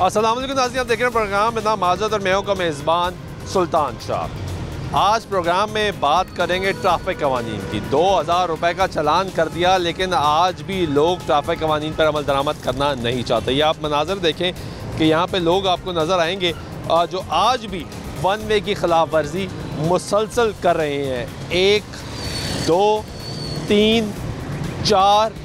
अस्सलाम वालेकुम नाज़रीन, आप देख रहे हैं प्रोग्राम में नाम माजद और मैं हूं का मेज़बान सुल्तान शाह। आज प्रोग्राम में बात करेंगे ट्रैफिक कवानीन की। 2000 रुपये का चलान कर दिया, लेकिन आज भी लोग ट्रैफिक कवानीन पर अमल दरामद करना नहीं चाहते। ये आप मनाजर देखें कि यहाँ पे लोग आपको नज़र आएंगे जो आज भी वन वे की खिलाफ वर्जी मुसलसल कर रहे हैं। 1 2 3 4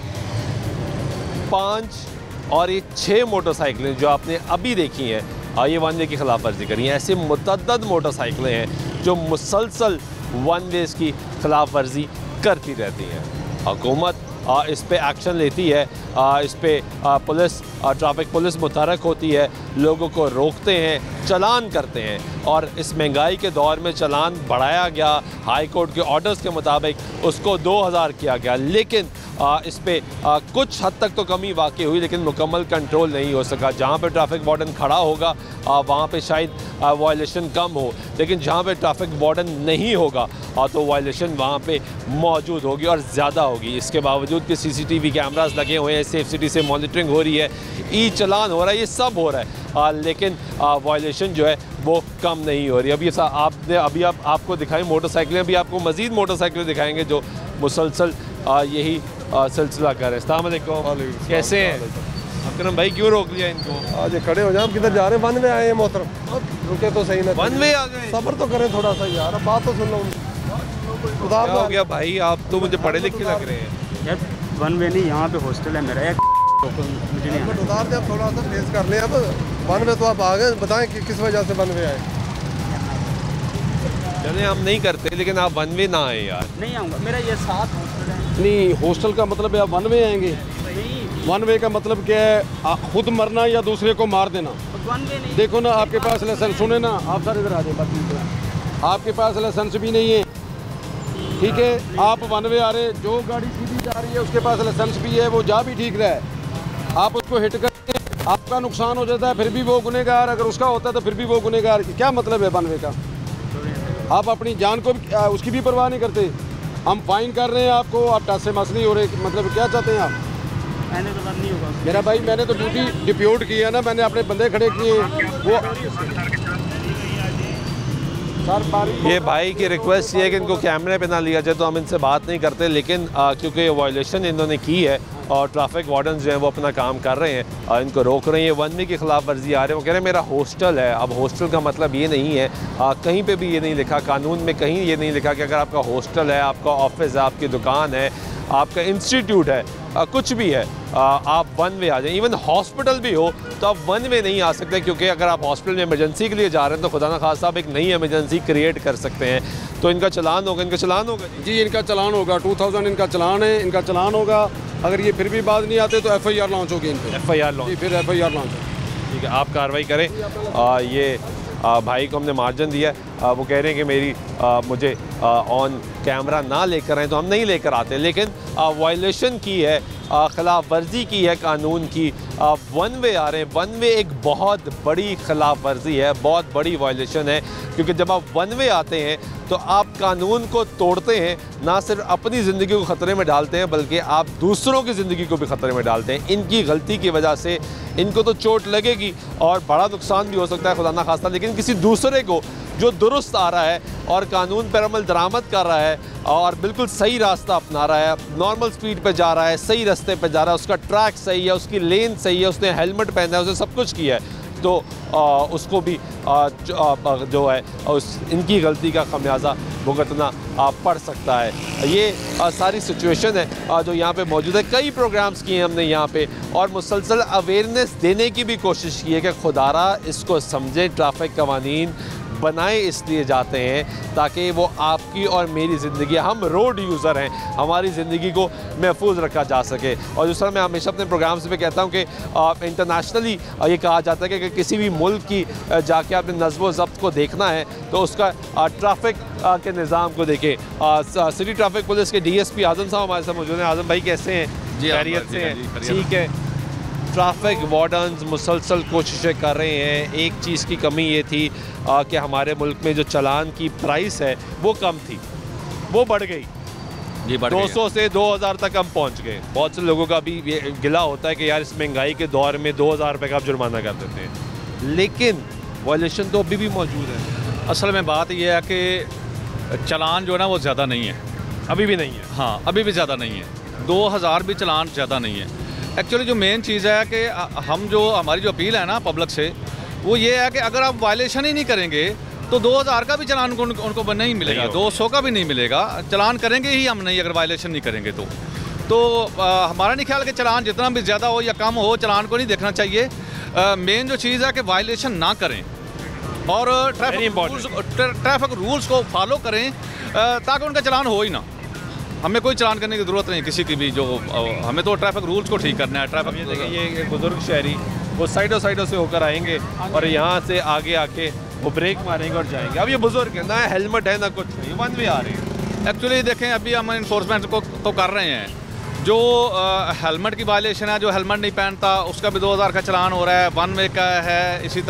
5 और ये 6 मोटरसाइकिलें जो आपने अभी देखी हैं ये वन वे की खिलाफ वर्जी करी हैं। ऐसे मुतअद्दद मोटरसाइकिलें हैं जो मुसलसल वन वेज़ की खिलाफ वर्जी करती रहती हैं। हुकूमत इस पे एक्शन लेती है, इस पे पुलिस ट्रैफिक पुलिस मुतहरक होती है, लोगों को रोकते हैं, चालान करते हैं। और इस महंगाई के दौर में चालान बढ़ाया गया, हाई कोर्ट के ऑर्डर्स के मुताबिक उसको 2000 किया गया, लेकिन इस पे कुछ हद तक तो कमी वाक़ई हुई, लेकिन मुकम्मल कंट्रोल नहीं हो सका। जहाँ पे ट्रैफिक वार्डन खड़ा होगा वहाँ पे शायद वायलेशन कम हो, लेकिन जहाँ पे ट्रैफिक वार्डन नहीं होगा तो वायलेशन वहाँ पे मौजूद होगी और ज़्यादा होगी। इसके बावजूद कि CCTV कैमरास लगे हुए हैं, सेफ सिटी से मॉनिटरिंग हो रही है, ई चलान हो रहा है, ये सब हो रहा है, लेकिन वायलेशन जो है वो कम नहीं हो रही। अभी आपको दिखाएं मोटरसाइकिलें, अभी आपको मज़ीद मोटरसाइकिलें दिखाएंगे जो मुसलसल यही सिलसिला कर रहे हैं। अस्सलाम वालेकुम, कैसे हैं अकरम भाई? क्यों रोक लिया इनको? आज खड़े हो जाए, हम किधर जा रहे हैं? वन वे आए हैं मोहतरम, रुके तो सही ना। वन वे आ गए? सब्र तो करें थोड़ा सा यार, बात तो सुन लो। क्या हो गया भाई, आप तो मुझे पढ़े लिखे लग रहे हैं यार। वन वे नहीं, यहाँ पे हॉस्टल है मेरा, मुझे नहीं उतार दे, अब थोड़ा सा फेस कर लें। अब वन वे तो आप आ गए, बताएं कि किस वजह से वन वे आए। चले हम नहीं करते, लेकिन आप वन वे ना आए यार। नहीं आऊँगा, मेरा ये 7 हॉस्टल है। नहीं, हॉस्टल का मतलब है आप वन वे आएंगे? वन वे का मतलब क्या है? खुद मरना या दूसरे को मार देना? वन वे नहीं। देखो ना, आपके पास लाइसेंस, सुने ना आप सारे इधर आ जाए, बात आपके पास लाइसेंस भी नहीं है, ठीक है? आप वन वे आ रहे, जो गाड़ी सीधी जा रही है उसके पास लाइसेंस भी है, वो जा भी ठीक रहा है, आप उसको हिट करके आपका नुकसान हो जाता है, फिर भी वो गुनहगार। अगर उसका होता है तो फिर भी वो गुनहगार। क्या मतलब है वन वे का? आप अपनी जान को उसकी भी परवाह नहीं करते। हम फाइन कर रहे हैं आपको, आप टच से मसली हो रहे, मतलब क्या चाहते हैं आप? मैंने तो नहीं होगा मेरा भाई, मैंने तो ड्यूटी डिप्यूट की है ना, मैंने अपने बंदे खड़े किए वो। ये भाई की रिक्वेस्ट ये है कि इनको कैमरे पे ना लिया जाए, तो हम इनसे बात नहीं करते, लेकिन क्योंकि ये वायलेशन इन्होंने की है और ट्रैफिक वार्डन जो हैं वो अपना काम कर रहे हैं, इनको रोक रहे हैं। वन वे की खिलाफ वर्जी आ रहे हैं, वो कह रहे हैं मेरा हॉस्टल है। अब हॉस्टल का मतलब ये नहीं है, कहीं पे भी ये नहीं लिखा, कानून में कहीं ये नहीं लिखा कि अगर आपका हॉस्टल है, आपका ऑफिस है, आपकी दुकान है, आपका इंस्टीट्यूट है, कुछ भी है, आप वन वे आ जाएं। इवन हॉस्पिटल भी हो तो आप वन वे नहीं आ सकते, क्योंकि अगर आप हॉस्पिटल में इमरजेंसी के लिए जा रहे हैं तो खुदा ना खास्ता आप एक नई इमरजेंसी क्रिएट कर सकते हैं। तो इनका चलान होगा, इनका चलान होगा जी, इनका चलान होगा। 2000 इनका चलान है, इनका चलान होगा। अगर ये फिर भी बात नहीं आते तो FIR लॉन्च होगी इन पर। FIR launch? फिर FIR लॉन्च। ठीक है, आप कार्रवाई करें। ये भाई को हमने मार्जिन दिया, वो कह रहे हैं कि मेरी मुझे ऑन कैमरा ना लेकर आए, तो हम नहीं लेकर आते, लेकिन वायलेशन की है, खिलाफ वर्जी की है कानून की। वन वे आ रहे हैं, वन वे एक बहुत बड़ी खिलाफ वर्जी है, बहुत बड़ी वायलेशन है, क्योंकि जब आप वन वे आते हैं तो आप कानून को तोड़ते हैं, ना सिर्फ अपनी ज़िंदगी को ख़तरे में डालते हैं बल्कि आप दूसरों की ज़िंदगी को भी ख़तरे में डालते हैं। इनकी गलती की वजह से इनको तो चोट लगेगी और बड़ा नुकसान भी हो सकता है, खुदा ना खास्ता, लेकिन किसी दूसरे को जो दुरुस्त आ रहा है और कानून पर अमल दरामद कर रहा है और बिल्कुल सही रास्ता अपना रहा है, नॉर्मल स्पीड पे जा रहा है, सही रास्ते पे जा रहा है, उसका ट्रैक सही है, उसकी लेन सही है, उसने हेलमेट पहना है, उसने सब कुछ किया है, तो उसको भी जो है इनकी गलती का खमियाजा भुगतना पड़ सकता है। ये सारी सिचुएशन है जो यहाँ पे मौजूद है। कई प्रोग्राम्स किए हैं हमने यहाँ पे और मुसलसल अवेयरनेस देने की भी कोशिश की है कि खुदारा इसको समझे। ट्रैफिक कवानीन बनाए इसलिए जाते हैं ताकि वो आपकी और मेरी ज़िंदगी, हम रोड यूज़र हैं, हमारी ज़िंदगी को महफूज रखा जा सके। और दूसरा, मैं हमेशा अपने प्रोग्राम्स में कहता हूँ कि इंटरनेशनली ये कहा जाता है कि किसी भी मुल्क की जाके आपने नज़्म व ज़ब्त को देखना है तो उसका ट्रैफिक के निज़ाम को देखें। सिटी ट्रैफिक पुलिस के DSP आज़म साहब हमारे साथ मौजूद हैं। आज़म भाई कैसे हैं? खैरियत से हैं? ठीक है। ट्रैफिक वार्डन्स मुसलसल कोशिशें कर रहे हैं। एक चीज़ की कमी ये थी कि हमारे मुल्क में जो चालान की प्राइस है वो कम थी, वो बढ़ गई। 200 से 2000 तक हम पहुंच गए। बहुत से लोगों का भी ये गिला होता है कि यार इस महंगाई के दौर में 2000 रुपये का आप जुर्माना कर देते हैं। लेकिन वायलेशन तो अभी भी मौजूद है। असल में बात यह है कि चालान जो है ना वो ज़्यादा नहीं है, अभी भी नहीं है। हाँ अभी भी ज़्यादा नहीं है, 2000 भी चालान ज़्यादा नहीं है। एक्चुअली जो मेन चीज़ है कि हम जो हमारी जो अपील है ना पब्लिक से, वो ये है कि अगर आप वायलेशन ही नहीं करेंगे तो 2000 का भी चालान उनको नहीं मिलेगा, 200 का भी नहीं मिलेगा। चालान करेंगे ही हम नहीं अगर वायलेशन नहीं करेंगे तो हमारा नहीं ख्याल कि चालान जितना भी ज़्यादा हो या कम हो, चालान को नहीं देखना चाहिए। मेन जो चीज़ है कि वायलेशन ना करें और ट्रैफिक रूल्स को फॉलो करें ताकि उनका चालान हो ही ना। हमें कोई चालान करने की ज़रूरत नहीं किसी की भी, जो हमें तो ट्रैफिक रूल्स को ठीक करना है। ट्रैफिक ये बुजुर्ग शहरी वो साइडों से होकर आएंगे और यहाँ से आगे आके वो ब्रेक मारेंगे और जाएंगे। अब ये बुजुर्ग है, ना हेलमेट है ना कुछ नहीं, वन वे आ रहे हैं। एक्चुअली देखें अभी हम इन्फोर्समेंट को तो कर रहे हैं, जो हेलमेट की वायलेशन है, जो हेलमेट नहीं पहनता उसका भी 2000 का चालान हो रहा है, वन वे का है, इसी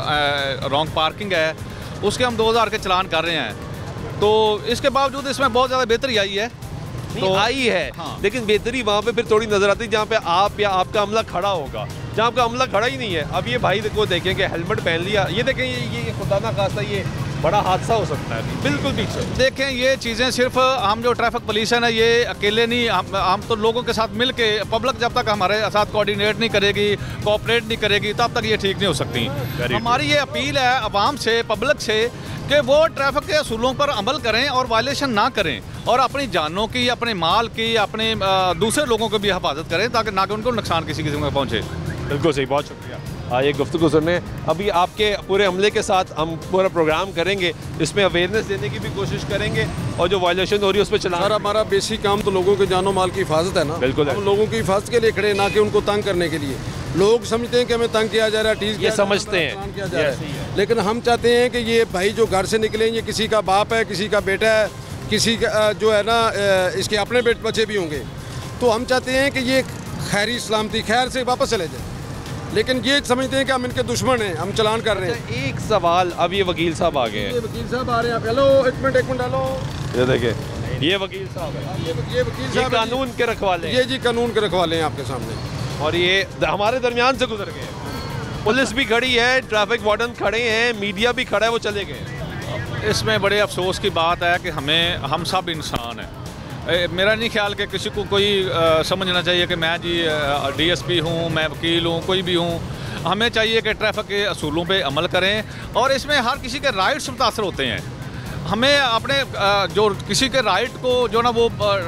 तरह रॉन्ग पार्किंग है उसके हम 2000 के चालान कर रहे हैं। तो इसके बावजूद इसमें बहुत ज़्यादा बेहतरी आई है तो आई है। हाँ। लेकिन बेहतरी वहाँ पे फिर थोड़ी नजर आती है जहाँ पे आप या आपका अमला खड़ा होगा, जहाँ आपका अमला खड़ा ही नहीं है। अब ये भाई को देखें कि हेलमेट पहन लिया, ये देखें ये खुदा ना खास्ता ये बड़ा हादसा हो सकता है बिल्कुल पीछे। देखें ये चीज़ें सिर्फ हम जो ट्रैफिक पुलिस है ना, ये अकेले नहीं, हम तो लोगों के साथ मिल के, पब्लिक जब तक हमारे साथ कोऑर्डिनेट नहीं करेगी, कोऑपरेट नहीं करेगी, तब तक ये ठीक नहीं हो सकती। हमारी ये अपील है अवाम से, पब्लिक से कि वो ट्रैफिक के असूलों पर अमल करें और वायलेशन ना करें और अपनी जानों की, अपने माल की, अपने दूसरे लोगों को भी हिफाजत करें ताकि ना कि उनको नुकसान किसी किस्म का पहुँचे। बिल्कुल सही, बहुत शुक्रिया ये गुफ्तगू सुनने। अभी आपके पूरे अमले के साथ हम पूरा प्रोग्राम करेंगे, इसमें अवेयरनेस देने की भी कोशिश करेंगे और जो वायलेशन हो रही है उस पर चलाना। सर हमारा बेसिक काम तो लोगों के जानो माल की हिफाजत है ना। बिल्कुल, हम लोगों की हिफाजत के लिए खड़े, ना कि उनको तंग करने के लिए। लोग समझते हैं कि हमें तंग किया जा रहा है, टीज ये समझते हैं किया जा रहा है, लेकिन हम चाहते हैं कि ये भाई जो घर से निकले, ये किसी का बाप है, किसी का बेटा है, किसी का जो है ना इसके अपने बच्चे भी होंगे, तो हम चाहते हैं कि ये खैरी सलामती खैर से वापस चले जाए। लेकिन ये समझते हैं कि हम इनके दुश्मन हैं, हम चलान कर रहे हैं। एक सवाल, अब ये वकील साहब आ गए हैं। ये वकील साहब आ रहे हैं। हेलो, एक मिनट हेलो, ये देखें, ये वकील साहब है, ये वकील साहब कानून के रखवाले, ये जी कानून के रखवाले हैं आपके सामने, और ये हमारे दरमियान से गुजर गए। पुलिस भी खड़ी है, ट्रैफिक वार्डन खड़े हैं, मीडिया भी खड़ा है, वो चले गए। इसमें बड़े अफसोस की बात है कि हम सब इंसान हैं। मेरा नहीं ख्याल कि किसी को कोई समझना चाहिए कि मैं जी DSP हूँ, मैं वकील हूँ, कोई भी हूँ। हमें चाहिए कि ट्रैफिक के असूलों पे अमल करें और इसमें हर किसी के राइट्स मुतासर होते हैं। हमें अपने जो किसी के राइट को जो ना वो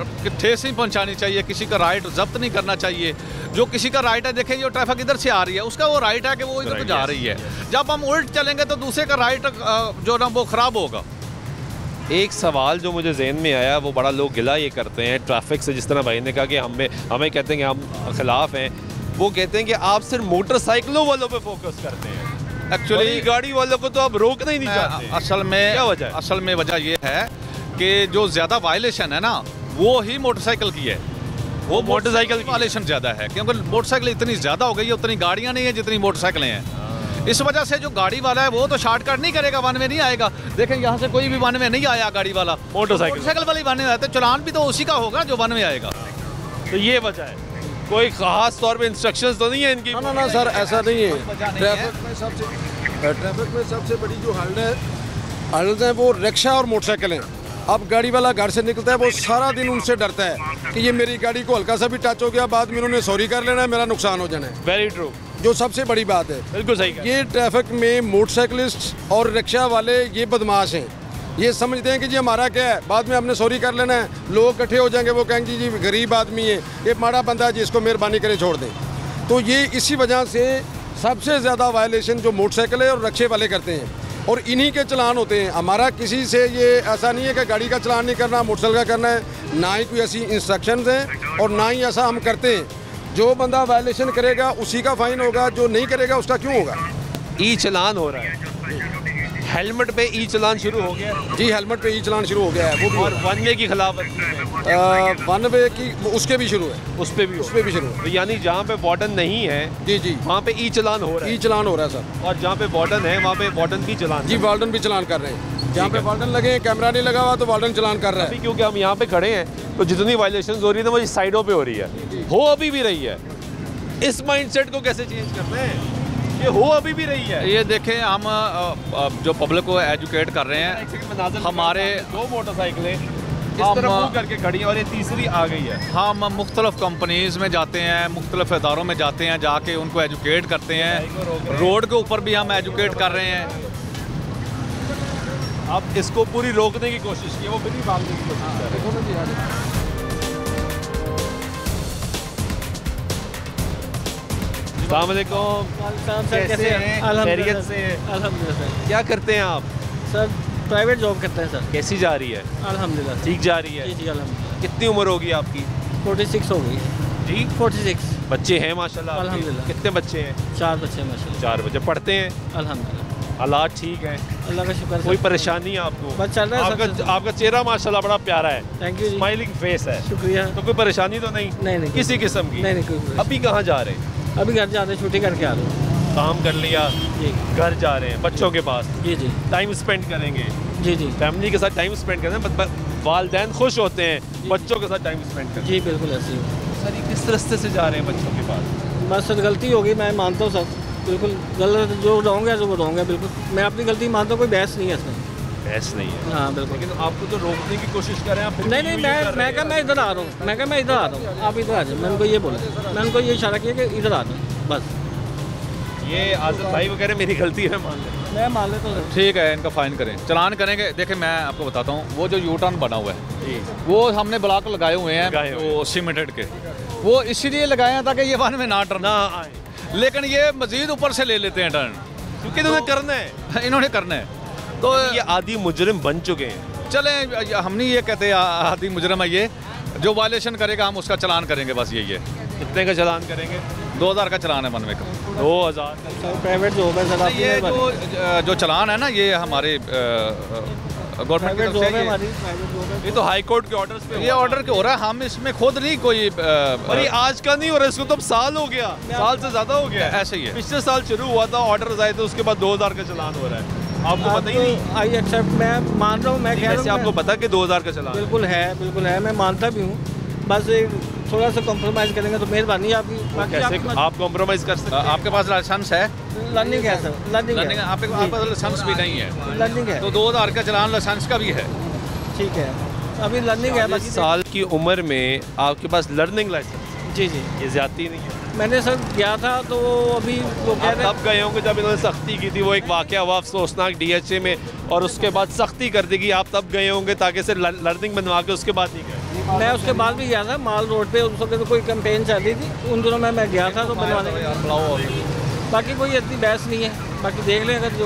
ठेस नहीं पहुंचानी चाहिए, किसी का राइट जब्त नहीं करना चाहिए। जो किसी का राइट है, देखें जो ट्रैफिक इधर से आ रही है उसका वो राइट है कि वो इधर को जा रही है। जब हम उल्ट चलेंगे तो दूसरे का राइट जो ना वो ख़राब होगा। एक सवाल जो मुझे जहन में आया, वो बड़ा लोग गिला ये करते हैं ट्रैफिक से, जिस तरह भाई ने कहा कि हमें कहते हैं कि हम खिलाफ हैं, वो कहते हैं कि आप सिर्फ मोटरसाइकिलों वालों पे फोकस करते हैं। एक्चुअली गाड़ी वालों को तो आप रोकना ही नहीं चाहते। असल में क्या वजह है? असल में वजह ये है कि जो ज़्यादा वायलेशन है ना, वो ही मोटरसाइकिल की है। वो मोटरसाइकिल की वायलेशन ज़्यादा है क्योंकि मोटरसाइकिल इतनी ज़्यादा हो गई है, उतनी गाड़ियाँ नहीं है जितनी मोटरसाइकिलें हैं। इस वजह से जो गाड़ी वाला है वो तो शॉर्टकट नहीं करेगा, वन वे नहीं आएगा। देखें यहाँ से कोई भी वन वे नहीं आया गाड़ी वाला, मोटरसाइकिल वाली वन वे आया, तो चालान भी तो उसी का होगा जो वन वे आएगा। तो ये वजह है, कोई खास तौर पे इंस्ट्रक्शंस तो नहीं है इनकी? ना सर, ऐसा नहीं है। ट्रैफिक में सबसे बड़ी जो हालत है वो रिक्शा और मोटरसाइकिल हैं। अब गाड़ी वाला घर से निकलता है, वो सारा दिन उनसे डरता है कि ये मेरी गाड़ी को हल्का सा भी टच हो गया, बाद में उन्होंने सॉरी कर लेना है, मेरा नुकसान हो जाना है। वेरी ट्रू, जो सबसे बड़ी बात है। बिल्कुल सही। ये ट्रैफिक में मोटरसाइकिलिस्ट और रिक्शा वाले ये बदमाश हैं। ये समझते हैं कि जी हमारा क्या है, बाद में हमने सॉरी कर लेना है, लोग इकट्ठे हो जाएंगे, वो कहेंगे जी गरीब आदमी है, ये माड़ा बंदा है, जिसको मेहरबानी करें छोड़ दें। तो ये इसी वजह से सबसे ज़्यादा वायलेशन जो मोटरसाइकिल है और रिक्शे वाले करते हैं और इन्हीं के चलान होते हैं। हमारा किसी से ये ऐसा नहीं है कि गाड़ी का चलान नहीं करना, मोटरसाइकिल का करना है, ना ही कोई ऐसी इंस्ट्रक्शंस हैं और ना ही ऐसा हम करते हैं। जो बंदा वायलेशन करेगा उसी का फाइन होगा, जो नहीं करेगा उसका क्यों होगा। ई चलान हो रहा है, हेलमेट पे ई चलान शुरू हो गया। जी, हेलमेट पे ई चलान शुरू हो गया है, वो भी। और वन वे की खिलाफ वन वे की उसके भी शुरू है, उस पर भी शुरू है। तो यानी जहाँ पे वार्डन नहीं है, जी वहाँ पे ई चलान हो रहा है। ई चलान हो रहा है सर। और जहाँ पे वार्डन है वहाँ पे वार्डन भी चलान। जी, वार्डन भी चलान कर रहे हैं। जहाँ पे वार्डन लगे, कैमरा नहीं लगा हुआ, तो वार्डन चलान कर रहा है। क्योंकि हम यहाँ पे खड़े हैं तो जितनी वायलेशन हो रही है वो इस साइडों पे हो रही है, हो अभी भी रही है। इस माइंडसेट को कैसे चेंज करना है ये हो अभी भी रही है। ये देखें, हम जो पब्लिक को एजुकेट कर रहे हैं, हमारे 2 मोटरसाइकिलें इस तरह मूव करके खड़ी हैं और ये तीसरी आ गई है। हम मुख्तलिफ कंपनीज़ में जाते हैं, मुख्तलिफ इदारों में जाते हैं, जाके उनको एजुकेट करते हैं। रोड के ऊपर भी हम एजुकेट कर रहे हैं। अब इसको पूरी रोकने की कोशिश की, वो भी नहीं भागने की कोशिश कर रहे हैं। अस्सलाम वालेकुम, कैसे हैं? खैरियत से हैं? अल्हम्दुलिल्लाह। क्या करते हैं आप? सर प्राइवेट जॉब करते हैं सर। कैसी जा रही है? अल्हम्दुलिल्लाह ठीक जा रही है? जी अल्हम्दुलिल्लाह। कितनी उम्र होगी आपकी? 46 हो गई जी 46। बच्चे हैं माशाल्लाह आपके? अल्हम्दुलिल्लाह। कितने बच्चे हैं? 4 बच्चे माशाल्लाह। 4 बच्चे। पढ़ते हैं? अल्हम्दुलिल्लाह हालात ठीक हैं? अल्लाह का शुक्र। कोई परेशानी है आपको? बस चल रहा है सब। आपका चेहरा माशाल्लाह बड़ा प्यारा है, thank you ji, smiling face है। शुक्रिया। तो कोई परेशानी तो नहीं? नहीं किसी किस्म की? नहीं कोई। अभी कहाँ जा रहे हैं? अभी घर जाते छुट्टी करके आ रहे हैं। काम कर लिया, जी घर जा रहे हैं बच्चों के पास, जी जी टाइम स्पेंड करेंगे, जी जी फैमिली के साथ टाइम स्पेंड करते हैं। वालिदैन खुश होते हैं बच्चों के साथ टाइम स्पेंड करते जी बिल्कुल ऐसे ही। हैं। सर ये किस रास्ते से जा रहे हैं बच्चों के पास? बस सर गलती होगी, मैं मानता हूँ सर, बिल्कुल गलत जो रॉन्ग है जो वो रॉन्ग है, बिल्कुल मैं अपनी गलती मानता हूँ, कोई बहस नहीं है इसमें। बहस नहीं है? हाँ बिल्कुल। लेकिन आपको तो रोकने की कोशिश कर रहे हैं आप। नहीं मैं कहा मैं इधर आ रहा हूँ, मैं कहा मैं इधर आ रहा हूँ, आप इधर आ जाओ। मैंने उनको ये बोला, मैंने उनको ये इशारा किया कि इधर आ जाओ बस। ये आज़म भाई वो कह रहे मेरी गलती है, मान लें। मैं मान लेता हूँ। ठीक है, इनका फ़ाइन करें, चलान करेंगे। देखिए मैं आपको बताता हूँ, वो जो यू टर्न बना हुआ है जी वो हमने ब्लॉक लगाए हुए हैं, वो सीमेंटेड के, वो इसीलिए लगाए हैं ताकि ये वन में ना टर्न ना आए, लेकिन ये मजीद ऊपर से ले लेते हैं टर्न, क्योंकि इन्होंने करना है, इन्होंने करना है। तो ये आदि मुजरिम बन चुके हैं। चलें, हम नहीं ये कहते आदि मुजरम है, ये जो वायलेशन करेगा हम उसका चलान करेंगे, बस यही है। कितने का चालान करेंगे? 2000 का चलान है बनवे का। 2000? प्राइवेट जॉब है सर। ये जो चलान है ना, ये हमारे गवर्नमेंट की तरफ से ये तो हाई कोर्ट के ऑर्डर्स पे ये ऑर्डर क्यों हो रहा है, हम इसमें खुद नहीं कोई और ये आज का नहीं हो रहा, इसको तो अब साल हो गया, साल से ज्यादा हो गया। ऐसे ही है। पिछले साल शुरू हुआ था, ऑर्डर्स आए थे, उसके बाद 2000 का चालान हो रहा है। आपको पता ही नहीं? आई एक्सेप्ट, मैं मान रहा हूँ, मैं कह रहा हूँ। आपको पता कि 2000 का चालान? बिल्कुल है, मैं मानता भी हूँ, बस थोड़ा सा कॉम्प्रोमाइज़ करेंगे तो मेहरबानी है आपकी। बाकी कैसे आप कॉम्प्रोमाइज़ कर सकते हैं? आपके पास लाइसेंस है? लर्निंग है सर, लर्निंग है। आपके पास लाइसेंस भी नहीं है? लर्निंग है तो 2000 का चलान लाइसेंस का भी है। ठीक है, अभी लर्निंग है। 40 साल की उम्र में आपके पास लर्निंग लाइसेंस? जी जी, ये ज्यादती नहीं है? मैंने सर गया था तो अभी वो कह रहे तब गए होंगे जब इन्होंने सख्ती की थी, वो एक वाक़या हुआ अफसोसनाक DHA में, और उसके बाद सख्ती कर दी गई। आप तब गए होंगे ताकि सिर्फ लर्निंग बनवा के उसके बाद नहीं गए? मैं उसके बाद भी गया था माल रोड पे, उस वक्त कोई कैंपेन चल रही थी, उन दिनों में मैं गया था तो बनवाने। बाकी कोई इतनी बहस नहीं है, बाकी देख लें अगर जो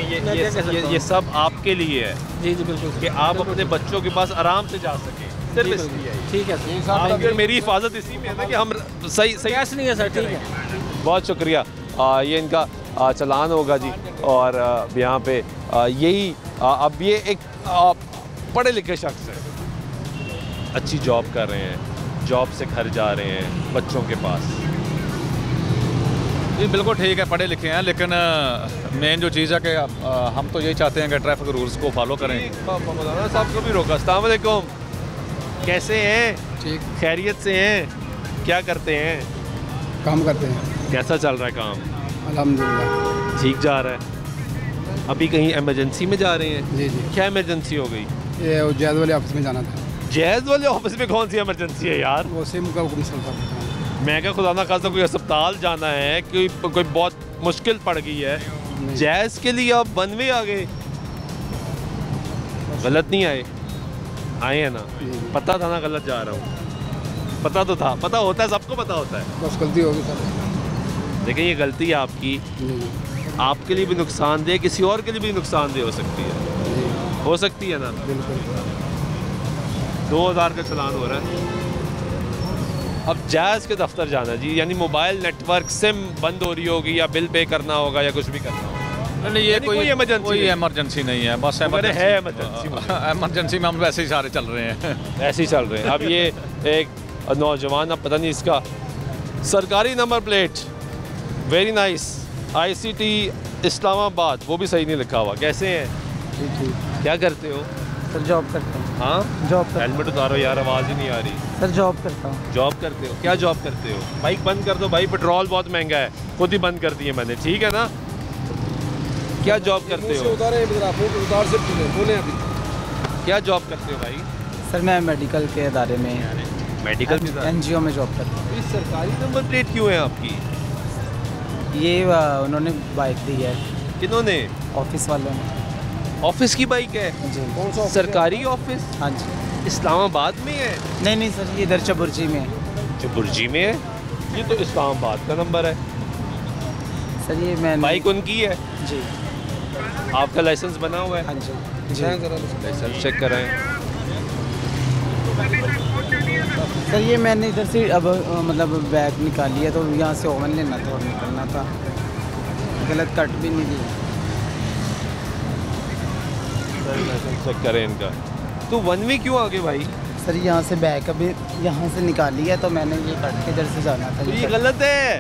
ये सब आपके लिए है जी जी बिल्कुल, कि आप अपने बच्चों के पास आराम से जा सकें, सिर्फ इसलिए है। ठीक है सर, फिर मेरी हिफाजत इसी में है ना कि हम सही बहस नहीं है सर। ठीक है, बहुत शुक्रिया। ये इनका चालान होगा जी, और यहाँ पे यही अब ये एक पढ़े लिखे शख्स है, अच्छी जॉब कर रहे हैं, जॉब से घर जा रहे हैं बच्चों के पास। जी बिल्कुल ठीक है, पढ़े लिखे हैं, लेकिन मेन जो चीज़ है कि हम तो यही चाहते हैं कि ट्रैफिक रूल्स को फॉलो करें। मौलाना साहब को भी रोका। अस्सलाम वालेकुम, कैसे हैं? ठीक, खैरियत से हैं? क्या करते हैं? काम करते हैं। कैसा चल रहा है काम? अल्हम्दुलिल्लाह ठीक जा रहा है। अभी कहीं इमरजेंसी में जा रहे हैं? जी जी, क्या इमरजेंसी हो गई? ये जैद वाले ऑफिस में जाना था। जैज वाले ऑफिस में कौन सी इमरजेंसी है यार? वो सिम का हुक्म चलता था। मैं क्या खुदा ना खासा कोई अस्पताल जाना है, कोई बहुत मुश्किल पड़ गई है, जैज के लिए आप बनवे आ गए? गलत नहीं आए? आए हैं ना? पता था ना गलत जा रहा हूँ? पता तो था, पता होता है, सबको पता होता है। बस गलती होगी सर। लेकिन ये गलती है आपकी, जी जी आपके लिए भी नुकसानदेह, किसी और के लिए भी नुकसानदेह हो सकती है, जी, हो सकती है ना? बिल्कुल। 2000 का चालान हो रहा है। अब जैज़ के दफ्तर जाना जी, यानी मोबाइल नेटवर्क सिम बंद हो रही होगी, या बिल पे करना होगा, या कुछ भी करना होगा। नहीं, ये कोई इमरजेंसी नहीं है, बस है इमरजेंसी में हम वैसे ही सारे चल रहे हैं। ऐसे ही चल रहे हैं। अब ये एक नौजवान, अब पता नहीं इसका सरकारी number plate, very nice, ICT Islamabad, वो भी सही नहीं लिखा हुआ। कैसे हैं? ठीक ठीक। क्या करते हो? सर जॉब करता हूँ। हाँ, जॉब करता हेलमेट उतारो यार, आवाज़ ही नहीं आ रही। हूँ। सर जॉब करता हूँ। जॉब करते हो? क्या जॉब करते हो? बाइक बंद कर दो भाई, पेट्रोल बहुत महंगा है, खुद ही बंद कर दी है मैंने, ठीक है ना? क्या जॉब करते हो? उतारे उतार से बोले अभी क्या जॉब करते हो भाई? सर मैं मेडिकल के इदारे में मेडिकल में? NGO में जॉब करता हूँ। ये सरकारी नंबर प्लेट क्यों है आपकी? ये उन्होंने बाइक दी है, किन्होंने? ऑफिस वालों ने। ऑफिस की बाइक है? जी। सरकारी ऑफिस? हाँ जी। इस्लामाबाद में है? नहीं सर, ये इधर चबुर्जी में है। चबुर्जी में है? ये तो इस्लामाबाद का नंबर है। सर ये मैं बाइक उनकी है? जी। आपका लाइसेंस बना हुआ है? हाँ जी। लाइसेंस चेक कराएं। सर ये मैंने इधर से अब मतलब बैग निकाली है, तो यहाँ से ओवन लेना था और निकलना था, गलत कट भी नहीं दी। लाइसेंस चेक करें इनका। तो वन वे क्यों आगे भाई? सर यहाँ से बैग अभी यहाँ से निकाली है, तो मैंने ये कट के इधर से जाना था। तो ये गलत है,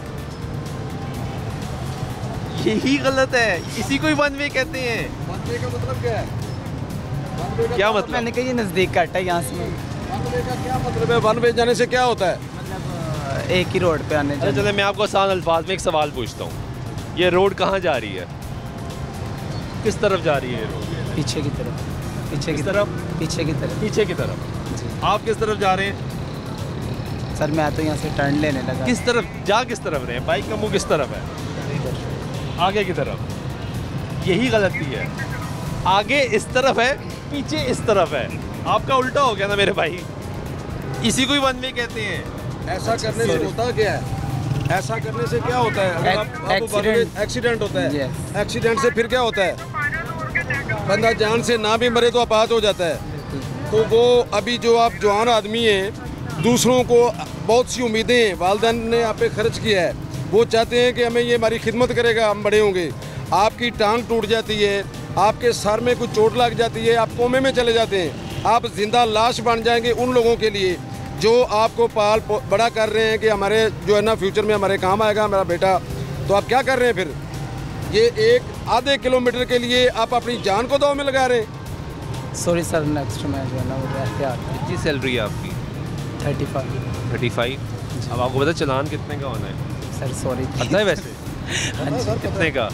यही गलत है, इसी को ही वन वे कहते हैं। वन वे का मतलब क्या है? क्या मतलब? मैंने कहा ये नज़दीक कट है, यहाँ से वन वे का क्या मतलब है? वन वे जाने से क्या होता है? मतलब एक ही रोड पे आने अच्छा जाने। चले, मैं आपको आसान अल्फाज में एक सवाल पूछता हूँ, ये रोड कहाँ जा रही है? किस तरफ जा रही है ये रोड? पीछे की तरफ। पीछे की किस तरफ? पीछे की तरफ। पीछे की तरफ। जी। आप किस तरफ जा रहे हैं? सर मैं तो यहाँ से टर्न लेने लगा। किस तरफ जा, किस तरफ रहे हैं? बाइक का मुंह किस तरफ है? आगे की तरफ। यही गलती है, आगे इस तरफ है, पीछे इस तरफ है। आपका उल्टा हो गया ना मेरे भाई, इसी को ही वन वे कहते हैं। ऐसा करने से होता क्या है? ऐसा करने से क्या होता है? अगर एक्सीडेंट होता है। Yes. एक्सीडेंट से फिर क्या होता है? बंदा जान से ना भी मरे तो आपात हो जाता है। तो वो अभी जो आप जवान आदमी हैं, दूसरों को बहुत सी उम्मीदें वालिदैन ने आप पे खर्च किया है, वो चाहते हैं कि हमें ये हमारी खिदमत करेगा, हम बड़े होंगे। आपकी टांग टूट जाती है, आपके सर में कुछ चोट लग जाती है, आप कोमे में चले जाते हैं, आप जिंदा लाश बन जाएंगे उन लोगों के लिए जो आपको पाल बड़ा कर रहे हैं कि हमारे जो है ना फ्यूचर में हमारे काम आएगा मेरा बेटा। तो आप क्या कर रहे हैं फिर? ये एक आधे किलोमीटर के लिए आप अपनी जान को दांव में लगा रहे हैं। सॉरी सर, नेक्स्ट में जो है ना वो एहतियात। कितनी सैलरी है आपकी? 35। 35। अब आपको पता चलान कितने का होना है? Sir sorry. पता है वैसे? कितने का?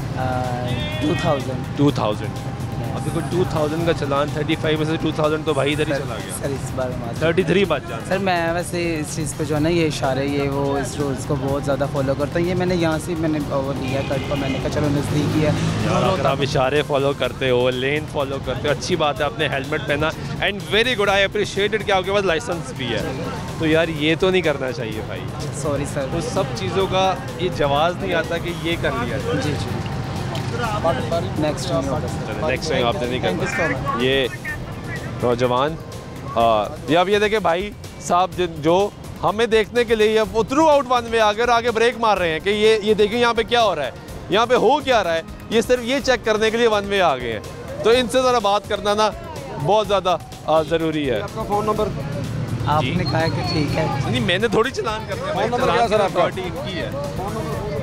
2000। 2000। अब देखो 2000 का चलान, 35 में से 2000 तो भाई इधर ही चला गया। सर इस बार 33 बच जाता। सर मैं वैसे इस चीज़ को जो है ना, ये इशारे ये वो इस रूल्स को बहुत ज़्यादा फॉलो करता हूँ। ये मैंने यहाँ से मैंने वो लिया कट को, मैंने कहा चलो नज़दीक ही है। यार अगर आप इशारे फॉलो करते हो, लेन फॉलो करते हो, अच्छी बात है, आपने हेलमेट पहना and very good, I appreciated कि आपके पास लाइसेंस भी है। तो यार ये तो नहीं करना चाहिए भाई। Sorry sir. तो सब चीज़ों का ये जवाब नहीं आता कि ये कर लिया जाए। जी जी। नेक्स्ट नेक्स्ट टाइम आपने नहीं Thank you so करना। much. ये नौजवान ये अब ये देखे भाई साहब जो हमें देखने के लिए वो थ्रू आउट वन में आगे ब्रेक मार रहे हैं कि ये देखिए यहाँ पे क्या हो रहा है, यहाँ पे हो क्या रहा है, ये सिर्फ ये चेक करने के लिए वन में आ गए हैं। तो इनसे ज़रा बात करना ना बहुत ज़्यादा ज़रूरी है। आपका फ़ोन नंबर? आपने कहा कि ठीक है। नहीं मैंने थोड़ी चलान करना है, नंबर क्या सर आपका? इनकी है।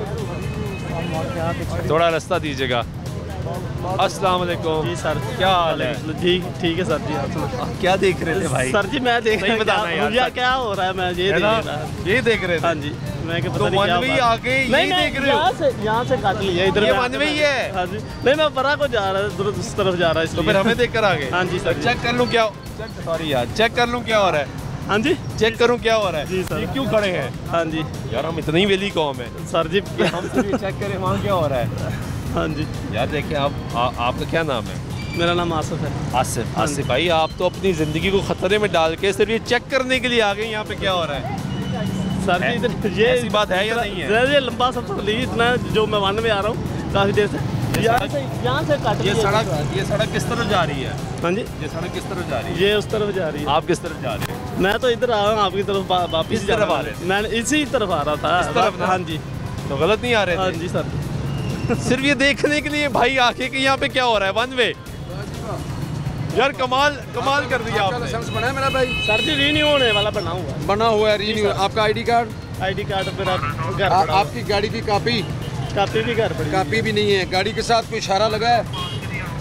थोड़ा रास्ता दीजिएगा। अस्सलाम वालेकुम। जी सर, क्या हाल है? ठीक है सर जी। आप क्या देख रहे थे भाई? सर जी मैं देख नहीं बताना यार, मुझे क्या हो रहा है, मैं ये देख रहा था। ये देख रहे थे? हाँ जी, मैं क्या तो पता नहीं क्या वन वे बात- आगे नहीं यही नहीं, देख रहे हो? यहाँ से काट लिया इधर। ये मैं- वन वे ही है? हाँ जी। नहीं मैं बरा को जा रहा है, उस तरफ जा रहा है, तो इसलिए। फिर हमें देख कर आ गए? हाँ जी सर। चेक कर लूँ क्या? सॉरी यार, चेक कर लूँ क्या हो रहा है? हाँ जी, चेक करूँ क्या हो रहा है? जी सर। ये क्यों खड़े हैं? हाँ जी यार हम इतनी वेली कौम है, सर जी। हम सिर्फ ये चेक करें वहाँ क्या हो रहा है। हाँ जी। यार देखिए आपका क्या नाम है? मेरा नाम आसिफ है। आसिफ। आसिफ भाई आप तो अपनी ज़िंदगी को ख़तरे में डाल के सिर्फ ये चेक करने के लिए आ गए यहाँ पे क्या हो रहा है? सर जी इधर ये ऐसी बात है या नहीं है? सर ये लंबा सफर ली, इतना जो मैं वन में आ रहा हूँ काफ़ी देर से। यहाँ से काट ये लिया। सड़क किस तरफ जा रही है? हाँ जी, ये सड़क किस तरफ जा रही है? ये उस तरफ जा रही है। आप किस तरफ जा रहे हैं? मैं तो इधर आ रहा हूँ आपकी तरफ, वापिस इस तरफ आ रहे थे? मैं इसी तरफ आ रहा था। इस तरफ ना? हाँ जी। तो गलत नहीं आ रहे हाँ थे? जी सर। सिर्फ ये देखने के लिए भाई आके कि यहाँ पे क्या हो रहा है वन वे। यार कमाल कर दिया आपका आपने। लाइसेंस बना है मेरा भाई? सर जी रिन्यू होने वाला बना हुआ है। बना हुआ है, रिन्यू। आपका आईडी कार्ड? आईडी कार्ड फिर आप घर पड़ा आपकी गाड़ी की कापी? कापी भी घर पड़ी। कापी भी नहीं है। गाड़ी के साथ कोई इशारा लगा है?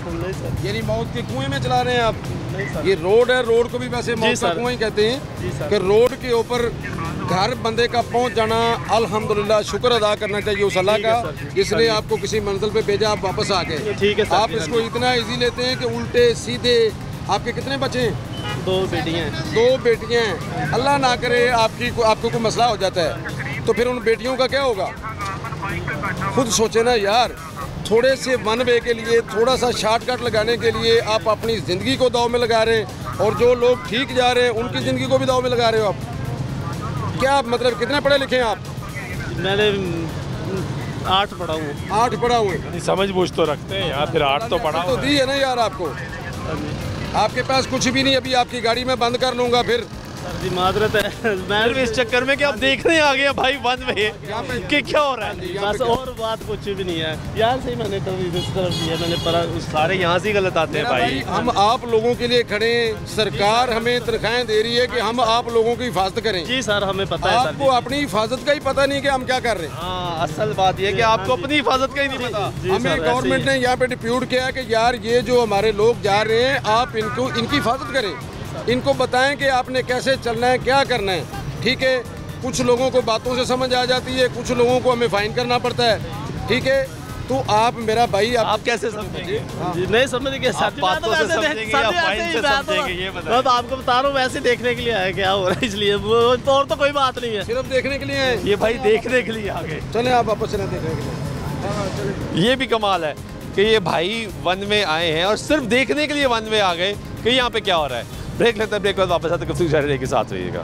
नहीं सर, यानी मौत के कुएं में चला रहे हैं आप? नहीं सर। ये रोड है, रोड को भी वैसे मौत का सर। कुआं ही कहते जी हैं सर। कि रोड के ऊपर घर बंदे का पहुंच जाना, अल्हम्दुलिल्लाह शुक्र अदा करना चाहिए उस अल्लाह ठीक है का, सर, जी। इसलिए आपको किसी मंजिल पे भेजा, आप वापस आ गए। ठीक है सर, आप जी, इसको इतना इजी लेते हैं कि उल्टे सीधे। आपके कितने बच्चे हैं? 2 बेटियाँ हैं। 2 बेटियां हैं। अल्लाह ना करे आपको कोई मसला हो जाता है तो फिर उन बेटियों का क्या होगा? खुद सोचे ना यार, थोड़े से वन वे के लिए, थोड़ा सा शॉर्टकट लगाने के लिए आप अपनी ज़िंदगी को दाव में लगा रहे हैं, और जो लोग ठीक जा रहे हैं उनकी ज़िंदगी को भी दाव में लगा रहे हो आप। क्या मतलब कितने पढ़े लिखे हैं आप? मैंने 8 पढ़ा हूँ। 8 पढ़ा हुए? समझ बूझ तो रखते हैं यार, फिर 8 तो पढ़ा तो दी है ना यार आपको। आपके पास कुछ भी नहीं, अभी आपकी गाड़ी में बंद कर लूँगा फिर। सर जी माजरत है, मैं सिर्फ इस चक्कर में कि आप देखने आ गए भाई वन वे कि क्या हो रहा है। बस, और बात कुछ भी नहीं है। यहाँ से ही मैंने कभी इस तरफ दिया, मैंने पढ़ा उस सारे यहाँ से ही गलत आते हैं भाई। हम आप लोगों के लिए खड़े हैं, सरकार हमें तनख्वाहें दे रही है कि हम आप लोगों की हिफाजत करें। जी सर, हमें पता है सर आपको अपनी हिफाजत का ही पता नहीं कि हम क्या कर रहे हैं। हाँ, असल बात यह है कि आपको अपनी हिफाजत का ही नहीं पता। जी हमें सर, गवर्नमेंट ऐसे ने यहाँ पे डिप्यूट किया है कि यार ये जो हमारे लोग जा रहे हैं, आप इनकी हिफाजत करें, इनको बताएं कि आपने कैसे चलना है, क्या करना है। ठीक है, कुछ लोगों को बातों से समझ आ जाती है, कुछ लोगों को हमें फाइन करना पड़ता है। ठीक है, तो आप मेरा भाई, आप कैसे समझेंगे? जी, नहीं समझेंगे सर जी, बातों से समझेंगे या फाइन से समझेंगे, ये बताइए। मैं तो आपको बता रहा हूँ, वैसे देखने के लिए आया क्या हो रहा है, इसलिए वो और तो कोई बात नहीं है। सिर्फ देखने के लिए आए? ये भाई देखने के लिए आ गए। चले आप वापस चले देखने के लिए। हाँ, चले। ये भी कमाल है कि ये भाई वन में आए हैं और सिर्फ देखने के लिए वन में आ गए कि यहाँ पे क्या हो रहा है। ब्रेक लेते हैं, ब्रेक के बाद वापस आते गुफ्तगू जारी के साथ रहिएगा।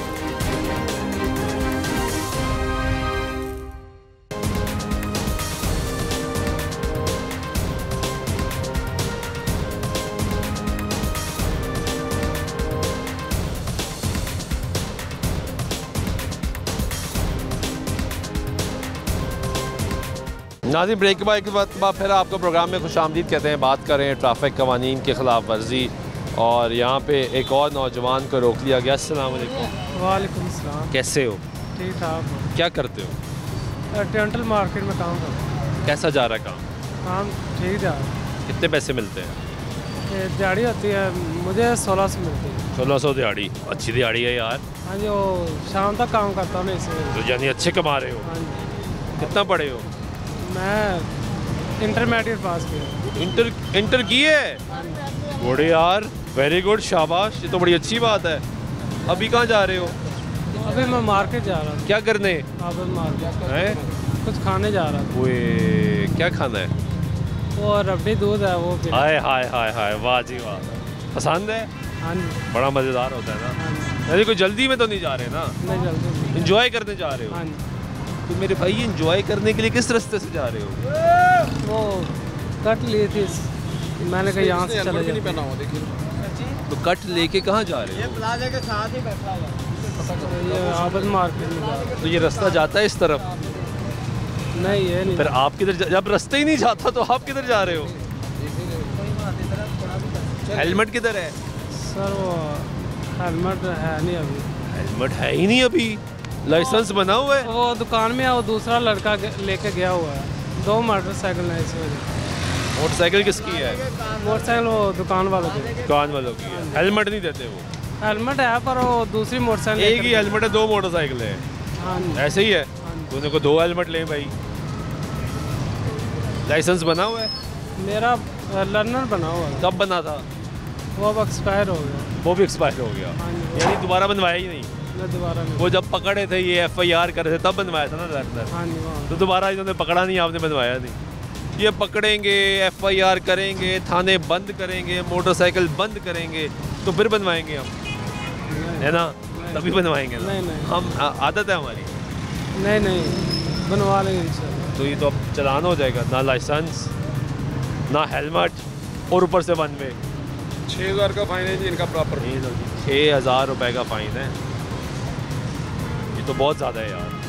नाज़रीन, ब्रेक के बाद फिर आपको प्रोग्राम में खुशामदीद कहते हैं। बात करें ट्रैफिक कवानीन के ख़िलाफ़ वर्जी, और यहाँ पे एक और नौजवान को रोक लिया गया। अस्सलाम वालेकुम। वालेकुम सलाम। कैसे हो? ठीक ठाक। क्या करते हो? डेंटल मार्केट में काम करता हूँ। कैसा जा रहा है काम? काम ठीक जा रहा है। कितने पैसे मिलते हैं? ये दिहाड़ी होती है, मुझे 1600 मिलती है। 1600 दिहाड़ी? अच्छी दिहाड़ी है यार। हाँ जी, वो शाम तक काम करता हूँ ना, इसलिए। तो यानी अच्छे कमा रहे हो। हाँ जी। कितना पढ़े हो? मैं इंटरमीडिएट पास किया। इंटर की है? गुड यार, वेरी गुड, शाबाश, ये तो बड़ी अच्छी बात है। अभी कहाँ जा रहे हो? अभी मैं मार्केट जा रहा हूँ। क्या करने? अब मार्केट हैं? कुछ खाने जा रहा था। ओए, क्या खाना है? वो रबड़ी दूध है वो पीना। हाय हाय हाय हाय, वाह जी वाह। पसंद है? हाँ जी। बड़ा मज़ेदार होता है ना। हाँ जी। यानी कोई जल्दी में तो नहीं जा रहे ना? नहीं जल्दी। इंजॉय करने जा रहे हो? हाँ जी। तो मेरे भाई, इंजॉय करने के लिए किस रास्ते से जा रहे हो? वो कट ली थी, मैंने कहा यहाँ से चले नहीं जाओ। पहना हुआ, देखिए। तो कट लेके कहाँ जा रहे हो? प्लाजा के साथ ही बैठा हुआ। ये आबद मार्केट में जा रहा हूँ। तो ये रास्ता जाता है इस तरफ? नहीं, ये नहीं। फिर आप किधर जब रास्ते ही नहीं जाता तो आप किधर जा रहे हो? हेलमेट किधर है? सर वो हेलमेट है नहीं अभी। हेलमेट है ही नहीं अभी? लाइसेंस बना हुआ है? वो दुकान में है, वो दूसरा लड़का लेके गया हुआ है। 2 मोटरसाइकिल है इस वजह। मोटरसाइकिल किसकी है? मोटरसाइकिल वो दुकान वालों की। दुकान वालों की है। हेलमेट नहीं देते वो? हेलमेट है पर वो दूसरी मोटरसाइकिल। एक ही हेलमेट है, 2 मोटरसाइकिल है। हाँ जी। ऐसे ही है? दोनों को 2 हेलमेट लें भाई। लाइसेंस बना हुआ है? मेरा लर्नर बना हुआ है। कब बना था? वो अब एक्सपायर हो गया। वो भी एक्सपायर हो गया? हाँ जी। यानी दोबारा बनवाया ही नहीं? मैं दोबारा नहीं। वो जब पकड़े थे, ये FIR कर रहे थे, तब बनवाया था ना लर्नर? हाँ जी, वहाँ। तो दोबारा इन्होंने पकड़ा नहीं, आपने बनवाया नहीं। ये पकड़ेंगे, FIR करेंगे, थाने बंद करेंगे, मोटरसाइकिल बंद करेंगे, तो फिर बनवाएंगे हम, है ना? तभी बनवाएंगे ना? नहीं नहीं, हम आदत है हमारी। नहीं नहीं, बनवा लेंगे इंशाल्लाह। तो ये तो अब चलान हो जाएगा, ना लाइसेंस ना हेलमेट और ऊपर से वन में। 6000 का फाइन है जी इनका प्रॉपर। 6000 रुपये का फाइन है, ये तो बहुत ज़्यादा है यार।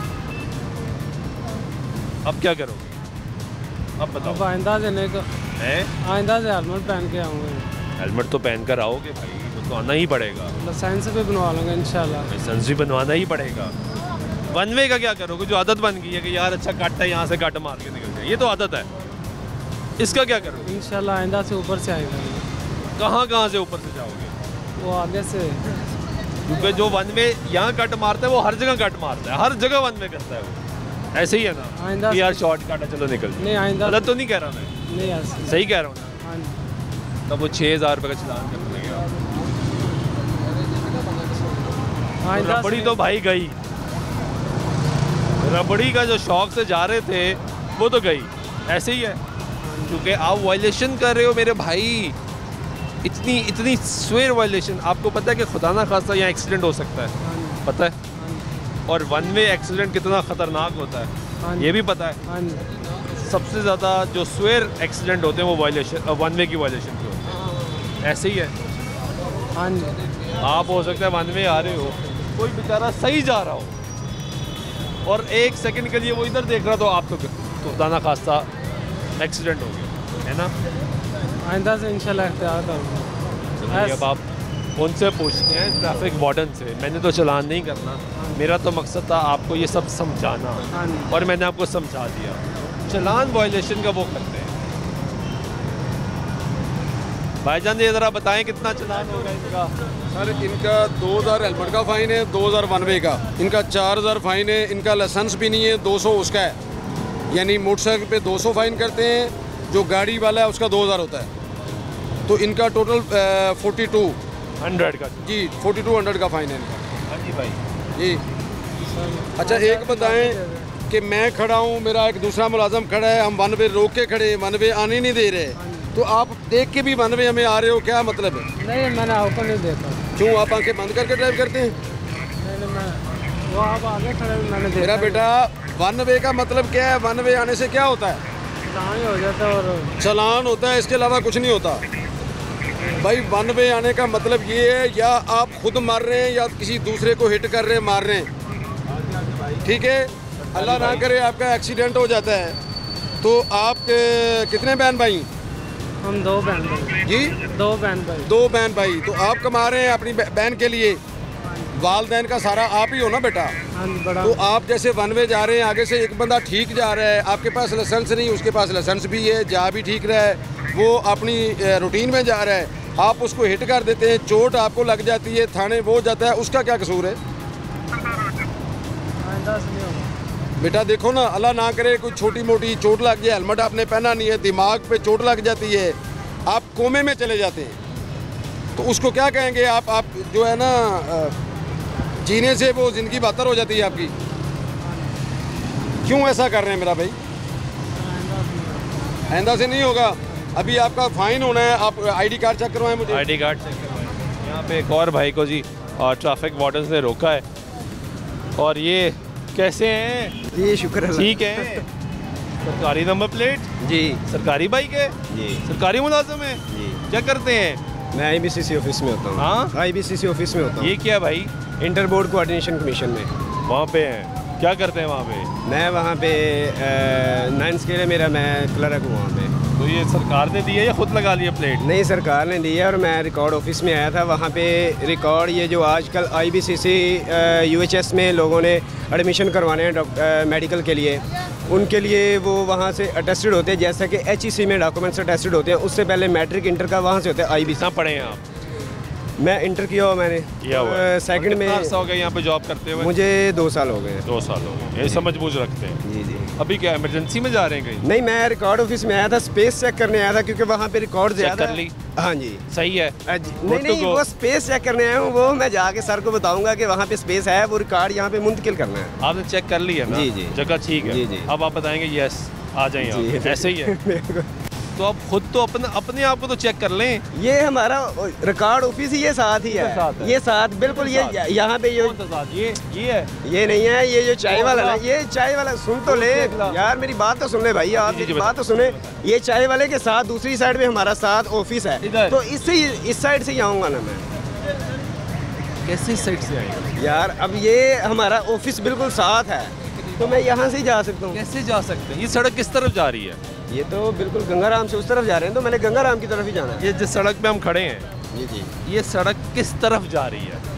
अब क्या करोगे? अब बताओ। अब आइंदा देने का है? आइंदा से हेलमेट पहन के आऊँगा। हेलमेट तो पहन कर आओगे भाई, वो तो आना ही पड़ेगा। लाइसेंस भी बनवा लूँगा इंशाल्लाह। लाइसेंस भी बनवाना ही पड़ेगा। वन वे का क्या करोगे? जो आदत बन गई है कि यार अच्छा कट है, यहाँ से कट मार के निकल गए, ये तो आदत है। इसका क्या करोगे? इंशाल्लाह आइंदा से ऊपर से आएगा। कहाँ से ऊपर से जाओगे? वो आगे से, क्योंकि जो वन वे यहाँ कट मारता है वो हर जगह कट मारता है, हर जगह वन वे करता है वो। ऐसे ही है ना आइंदा कि यार शॉर्ट काटा चलो निकल नहीं आइंदा गलत तो नहीं कह रहा मैं? नहीं ऐसे। सही कह रहा हूँ ना? हाँ जी। तब वो 6000 रुपये का चलान कर देंगे। आइंदा रबड़ी से- तो भाई गई, रबड़ी का जो शौक से जा रहे थे वो तो गई। ऐसे ही है क्योंकि आप वायलेशन कर रहे हो मेरे भाई, इतनी स्वेर वायलेशन। आपको पता है कि खुदा ना खास्ता यहाँ एक्सीडेंट हो सकता है, हाँ जी, पता है? हाँ जी, और वन वे एक्सीडेंट कितना ख़तरनाक होता है हाँ जी, ये भी पता है। हाँ जी। सबसे ज़्यादा जो स्वेर एक्सीडेंट होते हैं वो वायलेशन, वन वे की वायलेशन के होते हैं। ऐसे ही है। हाँ जी। आप हो सकता है वन वे आ रहे हो, कोई बेचारा सही जा रहा हो और 1 सेकंड के लिए वो इधर देख रहा तो आप तो खुदा ना खास्ता एक्सीडेंट हो गया, है ना? आइंदा से इंशाल्लाह इख्तियार करूँगा। चलिए, अब आप उनसे पूछते हैं ट्रैफिक वार्डन से। मैंने तो चलान नहीं करना, मेरा तो मकसद था आपको ये सब समझाना हाँ जी। और मैंने आपको समझा दिया। चलान वायलेशन का वो करते हैं। भाईजान ये ज़रा बताएं कितना चलान होगा इनका? सर इनका 2000 हेलमेट का फ़ाइन है, 2000 वन वे का, इनका 4000 फ़ाइन है, इनका लाइसेंस भी नहीं है, 200 उसका है। यानी मोटरसाइकिल पे 200 फ़ाइन करते हैं, जो गाड़ी वाला है उसका 2000 होता है। तो इनका टोटल 100 का। जी 4200 का फ़ाइन है इनका। हाँ जी भाई। जी अच्छा एक बताएं कि मैं खड़ा हूँ, मेरा एक दूसरा मुलाजम खड़ा है, हम वन वे रोक के खड़े, वन वे आने नहीं दे रहे, तो आप देख के भी वन वे हमें आ रहे हो, क्या मतलब है? नहीं मैंने आपको नहीं देखा। क्यों आप आंखें बंद करके ड्राइव करते हैं? नहीं मैं वो आप आगे खड़े हैं, मैंने देखा। मेरा बेटा वन वे का मतलब क्या है? वन वे आने से क्या होता है? चलान ही हो जाता है और चलान होता है, इसके अलावा कुछ नहीं होता भाई। वन वे आने का मतलब ये है या आप खुद मार रहे हैं या किसी दूसरे को हिट कर रहे हैं, मार रहे हैं, ठीक है? अल्लाह ना करे आपका एक्सीडेंट हो जाता है तो आप कितने बहन भाई? हम 2 बहन भाई। जी 2 बहन भाई। 2 बहन भाई। तो आप कमा रहे हैं अपनी बहन के लिए, वालदैन का सारा आप ही हो ना बेटा। हाँ जी बड़ा। तो आप जैसे वन वे जा रहे हैं, आगे से एक बंदा ठीक जा रहा है, आपके पास लाइसेंस नहीं, उसके पास लाइसेंस भी है, जा भी ठीक रहा है, वो अपनी रूटीन में जा रहा है, आप उसको हिट कर देते हैं, चोट आपको लग जाती है, थाने वो जाता है, उसका क्या कसूर है? आइंदा से नहीं होगा। बेटा देखो ना, अल्लाह ना करे कोई छोटी मोटी चोट लग जाए, हेलमेट आपने पहना नहीं है, दिमाग पे चोट लग जाती है, आप कोमे में चले जाते हैं, तो उसको क्या कहेंगे? आप जो है ना जीने से वो ज़िंदगी बेहतर हो जाती है आपकी। क्यों ऐसा कर रहे हैं मेरा भाई? आइंदा से नहीं होगा। अभी आपका फ़ाइन होना है, आप आईडी कार्ड चेक करवाएं मुझे। आईडी कार्ड चेक करवाएं। यहाँ पे एक और भाई को जी और ट्रैफिक वार्डन ने रोका है। और ये कैसे हैं? जी शुक्र है। ठीक है। सरकारी नंबर प्लेट? जी सरकारी बाइक है? जी सरकारी मुलाजिम है? जी। क्या करते हैं? मैं IBCC ऑफिस में होता हूँ। हाँ? IBCC ऑफिस में होता हूँ। ये क्या भाई? इंटर बोर्ड कोऑर्डिनेशन कमीशन में। वहाँ पे हैं, क्या करते हैं वहाँ पे? मैं वहाँ पे 9 स्केल है मेरा, मैं क्लर्क हूँ वहाँ पे। तो ये सरकार ने दी है या खुद लगा लिया प्लेट? नहीं सरकार ने दी है, और मैं रिकॉर्ड ऑफिस में आया था, वहाँ पे रिकॉर्ड ये जो आजकल IBCC UHS में लोगों ने एडमिशन करवाने हैं मेडिकल के लिए, उनके लिए वो वहाँ से अटेस्टेड होते हैं, जैसा कि HEC में डॉक्यूमेंट्स अटेस्टेड होते हैं, उससे पहले मैट्रिक इंटर का वहाँ से होता है IBCC। कितना पढ़े हैं आप? मैं इंटर किया हुआ मैंने, किया हुआ है। सेकंड में। कितना अर्सा हो गया यहाँ पे जॉब करते हुए? मुझे 2 साल हो गए। 2 साल हो गए। ये समझ बूझ रखते हैं। जी जी। अभी क्या इमरजेंसी में जा रहे हैं कहीं? नहीं मैं रिकॉर्ड ऑफिस में आया था, स्पेस चेक करने आया था, क्योंकि वहाँ पे रिकॉर्ड चेक ज़्यादा कर ली? हाँ जी। सही है। नहीं नहीं वो स्पेस चेक करने आया हूँ, वो मैं जाके सर को बताऊंगा कि वहाँ पे स्पेस है, वो रिकॉर्ड यहाँ पे मुंतकिल करना है। आपने चेक कर ली है ना? जी जी। जगह ठीक है। जी जी। अब आप बताएंगे यस आ जाइए आप। ऐसे ही है। तो आप खुद तो अपने आप को तो चेक कर लें। ये हमारा रिकॉर्ड ऑफिस ही ये साथ ही है, ये साथ बिल्कुल ये यहाँ पे ये है ये नहीं है, ये जो चाय वाला ना, ये चाय वाला सुन तो ले यार, मेरी बात तो सुन ले भाई, आप मेरी बात तो सुने। ये चाय वाले के साथ दूसरी साइड में हमारा साथ ऑफिस है, तो इससे इस साइड से ही आऊँगा ना मैं। कैसे इस साइड से आएंगे यार? अब ये हमारा ऑफिस बिल्कुल साथ है, तो मैं यहाँ से ही जा सकता हूँ। कैसे जा सकते हैं? ये सड़क किस तरफ जा रही है? ये तो बिल्कुल गंगाराम से उस तरफ जा रहे हैं, तो मैंने गंगाराम की तरफ ही जाना है। ये जिस सड़क पे हम खड़े हैं, जी जी। ये सड़क किस तरफ जा रही है?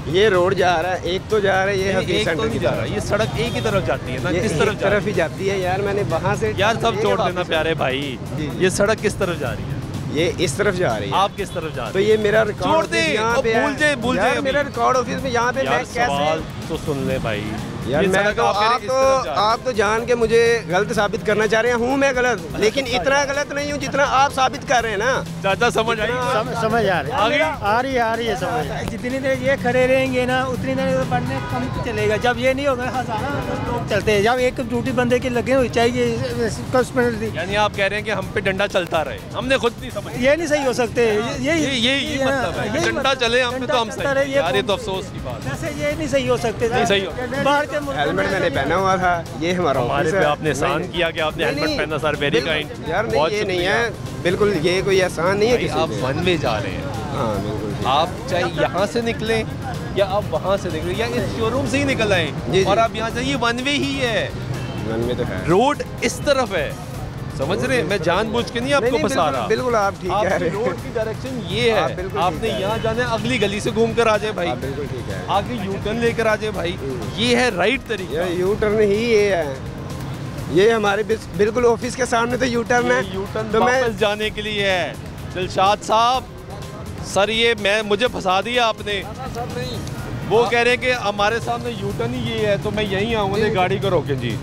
ये रोड जा रहा है, एक तो जा रहा है, ये हफीज एक तो सेंटर नहीं जा रहा, ये सड़क एक ही तरफ जाती है ना, ये किस एक तरफ जा रही तरफ ही जाती है यार। मैंने वहाँ से यार सब छोड़ देना वापस- प्यारे भाई, जी। ये सड़क किस तरफ जा रही है? ये इस तरफ जा रही है। आप किस तरफ जा तो रहे ये मेरा छोड़ रिकॉर्ड दे, ऑफिस यहाँ अब पे है। भूल जाए यार अभी। मेरा रिकॉर्ड ऑफिस में यहाँ पे यार मैं सवाल कैसे तो सुन ले भाई, यार ये मैं सड़क तो आप कह रहे आप हैं इस तरफ जा रही है। आप तो जान के मुझे गलत साबित करना चाह रहे हैं। हूँ मैं गलत, लेकिन इतना गलत नहीं हूँ जितना आप साबित कर रहे हैं ना। चाचा समझ आई समझ आ रही आ गई? आ रही है समझ। जितनी देर ये खड़े रहेंगे ना उतनी देर तो बढ़ने कम चलेगा। जब ये नहीं होगा हज़ारों लोग चलते हैं। जब एक ड्यूटी बंदे की लगे हुई चाहिए कस्टमर, यानी आप कह रहे हैं कि हम पे डंडा चलता रहे, हमने खुद नहीं समझ ये नहीं सही हो सकते। यही मतलब है कि डंडा चले हम पे तो हम सही। यार ये तो अफसोस की बात है। वैसे ये नहीं सही हो सकते। नहीं सही हो। बाहर के मुल्कों हेलमेट मैंने पहना हुआ था, ये हमारा हमारे ऑफिस पे है। आपने एहसान नहीं, किया कि आपने नहीं, हेलमेट नहीं, पहना सर, वेरी बिल्कुल। काइंड। यार नहीं, ये नहीं है बिल्कुल, ये कोई एहसान नहीं है भाई किसी आप पे। वन में जा रहे हैं, हाँ बिल्कुल। आप चाहे यहाँ से निकले या आप वहाँ से निकले या इस शोरूम से ही निकल आए जी। और आप यहाँ जाइए, वन वे ही है, मन में तो है। रोड इस तरफ है, समझ रहे हैं? मैं जानबूझ के नहीं आपको नहीं, फंसा रहा। बिल्कुल आप ठीक कह आपकी रहे हैं। रोड की डायरेक्शन ये आप है, बिल्कुल आपने ठीक कह यहाँ जाना है, अगली गली से घूम कर आ जाए भाई, आप बिल्कुल ठीक है। आगे यू टर्न लेकर आ जाए भाई, ये है राइट तरीका। ये यू टर्न ही ये है, ये हमारे बिल्कुल ऑफिस के सामने तो यू टर्न है। यू टर्न तो मैं वापस जाने के लिए है। दिलशाद साहब सर, ये मुझे फंसा दिया आपने। वो कह रहे हैं कि हमारे सामने यू टर्न ही ये है, तो मैं यहीं आऊँगा, गाड़ी को रोकें जी।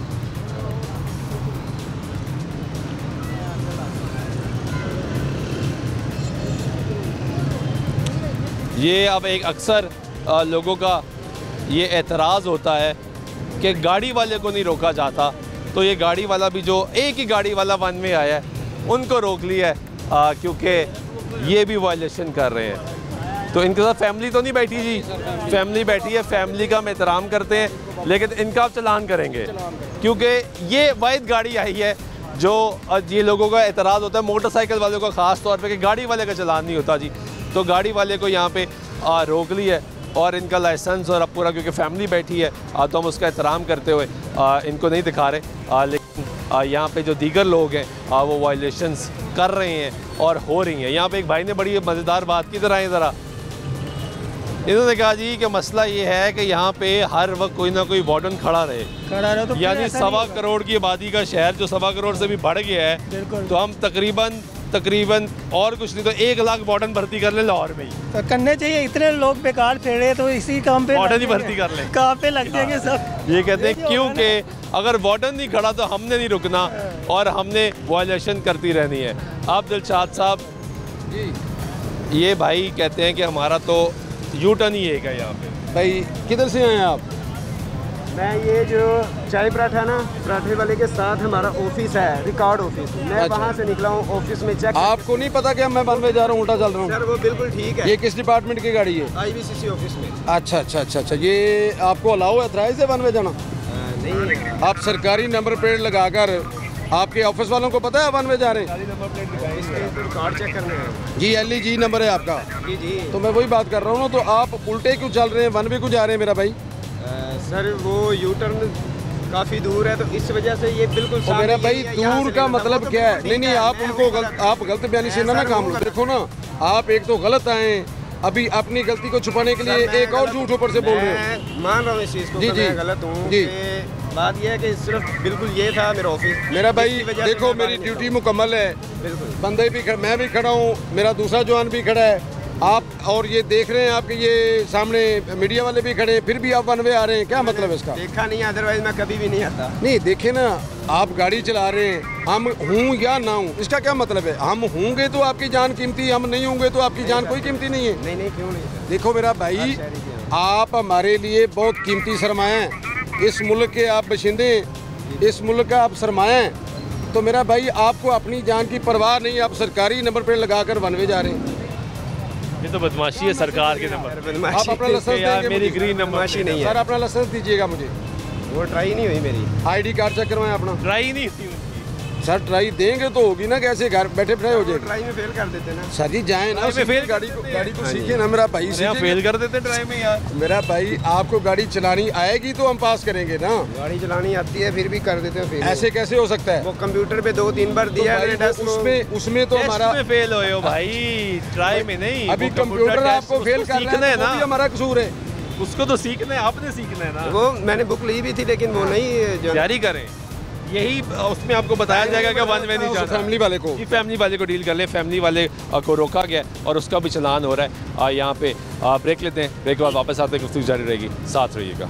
ये अब एक अक्सर लोगों का ये एतराज़ होता है कि गाड़ी वाले को नहीं रोका जाता, तो ये गाड़ी वाला भी जो एक ही गाड़ी वाला वन में आया है उनको रोक लिया है, क्योंकि ये भी वायलेशन कर रहे हैं। तो इनके साथ फैमिली तो नहीं बैठी जी, फैमिली बैठी है, फैमिली का हम एहतराम करते हैं, लेकिन इनका आप चलान करेंगे क्योंकि ये वाहिद गाड़ी आई है जो ये लोगों का एतराज़ होता है, मोटरसाइकिल वालों का ख़ास तौर पे, कि गाड़ी वाले का चलान नहीं होता जी। तो गाड़ी वाले को यहाँ पे रोक ली है और इनका लाइसेंस और अब पूरा, क्योंकि फैमिली बैठी है तो हम उसका एहतराम करते हुए इनको नहीं दिखा रहे, लेकिन यहाँ पे जो दीगर लोग हैं वो वायलेशंस कर रहे हैं और हो रही हैं। यहाँ पे एक भाई ने बड़ी मज़ेदार बात की, तरह है ज़रा, इन्होंने कहा जी कि मसला ये है कि यहाँ पे हर वक्त कोई ना कोई वार्डन खड़ा रहे, तो यानी 1.25 करोड़ की आबादी का शहर जो 1.25 करोड़ से भी बढ़ गया है, तो हम तकरीबन और कुछ नहीं तो 1 लाख वार्डन भर्ती कर ले लाहौर में ही। तो करने चाहिए, इतने लोग बेकार फेरे तो इसी काम पे वार्डन ही भर्ती कर लें, काम पे लग जाएंगे सब। ये कहते हैं क्योंकि अगर वार्डन नहीं खड़ा तो हमने नहीं रुकना और हमने वायलेशन करती रहनी है। आप दिलशाद साहब, ये भाई कहते हैं कि हमारा तो यू टर्न ही एक है यहाँ पे। भाई किधर से आए हैं आप? मैं ये जो चाय पराठा ना, पराठे वाले के साथ हमारा ऑफिस है, रिकॉर्ड ऑफिस, मैं अच्छा। वहाँ से निकला हूँ ऑफिस में चेक। आपको नहीं पता कि मैं बनवे जा रहा हूँ, उल्टा चल रहा हूँ? सर वो बिल्कुल ठीक है। ये किस डिपार्टमेंट की गाड़ी है? IBCC ऑफिस में। अच्छा, ये आपको अलाउ है थ्राई से बनवे जाना? नहीं, आप सरकारी नंबर प्लेट लगाकर, आपके ऑफिस वालों को पता है बनवे जा रहे हैं? रिकॉर्ड चेक करने हैं जी, LEG नंबर है आपका? जी। तो मैं वही बात कर रहा हूँ ना, तो आप उल्टे क्यों चल रहे हैं, वन वे क्यों जा रहे हैं मेरा भाई? सर वो यू टर्न काफ़ी दूर है, तो इस वजह से ये बिल्कुल तो मेरा भाई दूर का मतलब क्या है? नहीं, आप गलत बयानी से ना काम लो। देखो ना, आप एक तो गलत आए, अभी अपनी गलती को छुपाने के लिए एक और झूठ ऊपर से बोल रहे हैं। मान रहा हूँ इस चीज़ को, जी, मैं गलत हूँ। जी। बात यह है कि सिर्फ बिल्कुल ये था मेरा ऑफिस। मेरा भाई देखो, मेरी ड्यूटी मुकम्मल है, बंदे भी मैं भी खड़ा हूँ, मेरा दूसरा जवान भी खड़ा है, आप और ये देख रहे हैं, आपके ये सामने मीडिया वाले भी खड़े हैं, फिर भी आप वन वे आ रहे हैं, क्या मतलब है इसका? देखा नहीं, अदरवाइज मैं कभी भी नहीं आता। नहीं देखे ना, आप गाड़ी चला रहे हैं, हम हूँ या ना हूँ, इसका क्या मतलब है? हम होंगे तो आपकी जान कीमती, हम नहीं होंगे तो आपकी जान कोई कीमती नहीं है। नहीं, क्यों नहीं? देखो मेरा भाई, आप हमारे लिए बहुत कीमती सरमाया हैं, इस मुल्क के आप बशिंदे हैं, इस मुल्क का आप सरमाया हैं, तो मेरा भाई आपको अपनी जान की परवाह नहीं, आप सरकारी नंबर प्लेट लगाकर वन वे जा रहे हैं। ये तो बदमाशी है सरकार के नंबर। आप अपना लाइसेंस देंगे? मेरी ग्रीन नंबर नहीं है सर, अपना लाइसेंस दीजिएगा मुझे। वो ट्राई नहीं हुई मेरी। ID कार्ड चेक करवाएं अपना। ट्राई नहीं थी। सर ट्राई देंगे तो होगी ना, कैसे घर बैठे बैठे हो जाएगी? ट्राई में फेल कर देते ना सर जी, जाए ना, फेल गाड़ी को सीखे ना मेरा भाई, यहाँ फेल कर देते ट्राई में यार। मेरा भाई, आपको गाड़ी चलानी आएगी तो हम पास करेंगे ना। गाड़ी चलानी आती है फिर भी कर देते हैं फेल। ऐसे कैसे हो सकता है? वो कंप्यूटर पे 2-3 बार दिया है टेस्ट, उसमें तो हमारा फेल हुए हो भाई, ट्राई में नहीं। अभी कंप्यूटर आपको फेल कर रहा है, वो भी हमारा कसूर है। उसको तो सीखना है, आपने सीखना है ना। वो मैंने बुक ली भी थी लेकिन वो नहीं जो जारी करें, यही उसमें आपको बताया जाएगा कि वन वे नहीं जाना। फैमिली वाले को फैमिली वाले को डील कर लें। फैमिली वाले को रोका गया और उसका भी चलान हो रहा है। यहाँ पे ब्रेक लेते हैं, ब्रेक के बाद वापस आते हैं, गुफ्तगू जारी रहेगी, साथ रहिएगा।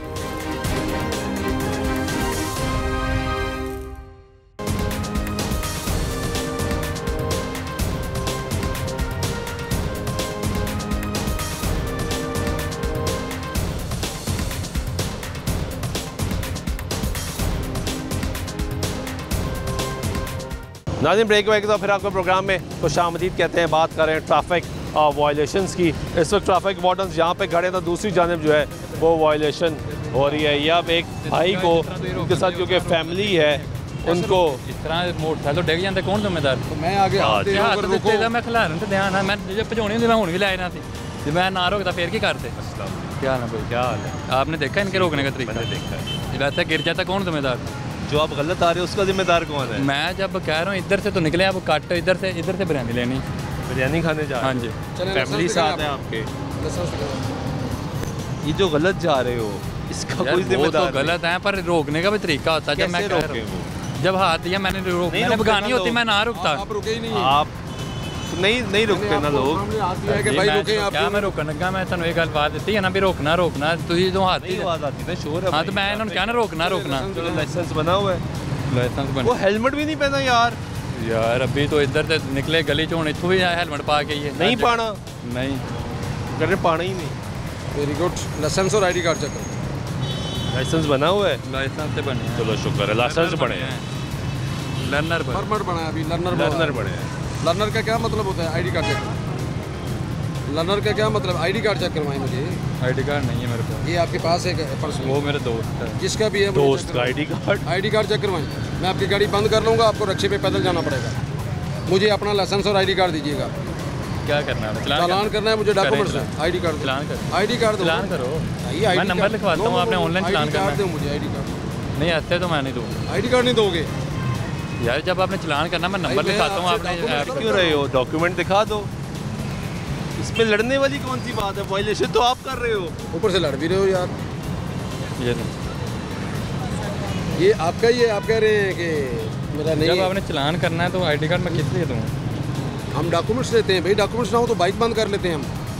नाज़रीन, ब्रेक हुए तो फिर आपको प्रोग्राम में खुशामदीद कहते हैं। बात कर रहे हैं ट्रैफिक वायलेशंस की। इस वक्त ट्रैफिक वार्डन्स जहाँ पे खड़े हैं तो दूसरी जानिब जो है वो वायलेशन हो रही है। या अब एक भाई को उनके साथ क्योंकि फैमिली है उनको इस तरह मोटरसाइकिल तो डिग जाते, कौन जिम्मेदार? तो मैं आगे मैं खिला रहा ध्यान मैं जो भजोनी होंगी मैं हूँ भी लाए ना थी, जब मैं ना रोकता फिर की करते। क्या हाल है भाई, क्या हाल है? आपने देखा इनके रोकने का तरीका? देखा है। वैसे गिर जाता कौन जिम्मेदार? जो आप गलत आ रहे हो उसका जिम्मेदार कौन है? मैं जब कह रहा हूँ इधर से तो निकले, अब कट इधर से बिरयानी लेनी, बिरयानी खाने जा रहे हाँ जी, फैमिली साथ है आपके। ये जो गलत जा रहे हो इसका कोई जिम्मेदार तो गलत है, पर रोकने का भी तरीका होता है। जब मैं कह रहा हूँ जब हाथ दिया मैंने भगानी होती मैं ना रुकता। आप रुके ही नहीं, आप नहीं रुकते ना लोग। क्या मैं रोकन लगा? मैं तुम एक गल बात दी है ना भी रोकना तुझे जो हाथ दी आवाज आती है शोर है। हाँ तो मैं इन्होंने क्या ना रोकना लाइसेंस बना हुआ है, लाइसेंस बना। वो हेलमेट भी नहीं पहना यार अभी तो इधर से निकले गली चों इतों भी हेलमेट पा के नहीं पाना, नहीं कर पाना ही नहीं। Very good. लाइसेंस और आईडी कार्ड चेक करो। लाइसेंस बना हुआ है? लाइसेंस से बने। चलो शुक्र है, लाइसेंस बने हैं। लर्नर बना है अभी, लर्नर बने हैं। लर्नर का क्या मतलब होता है? ID card check. लर्नर का क्या मतलब? आईडी कार्ड चेक करवाएं मुझे। आईडी कार्ड नहीं है मेरे पास। ये आपके पास है पर्सनल? वो मेरे दोस्त है। जिसका भी है दोस्त का आईडी कार्ड चेक करवाएं। मैं आपकी गाड़ी बंद कर लूँगा, आपको रक्शे पे पैदल जाना पड़ेगा। मुझे अपना लाइसेंस और आईडी कार्ड दीजिएगा। क्या करना है? चालान करना है मुझे, डॉक्यूमेंट्स है। आईडी कार्ड चलान करो, आईडी कार्ड चलान करो। मैं नंबर लिखवाता हूँ, आपने ऑनलाइन चलान करना है। मुझे आईडी कार्ड नहीं ऐसे तो मैं नहीं दूँगा। आईडी कार्ड नहीं दोगे यार? जब आपने चलान करना मैं नंबर लिखाता हूँ, आपने क्यों रहे हो? डॉक्यूमेंट दिखा दो। इसमें लड़ने वाली कौन सी बात है? वायलेशन तो आप कर रहे हो, ऊपर से लड़ भी रहे हो यार। ये आपका ही है, आप कह रहे हैं कि मेरा नहीं। जब आपने चलान करना है तो आईडी कार्ड मैं किस लिए दूँ? हम डॉक्यूमेंट्स लेते हैं भाई, डॉक्यूमेंट्स ना हो तो बाइक बंद कर लेते हैं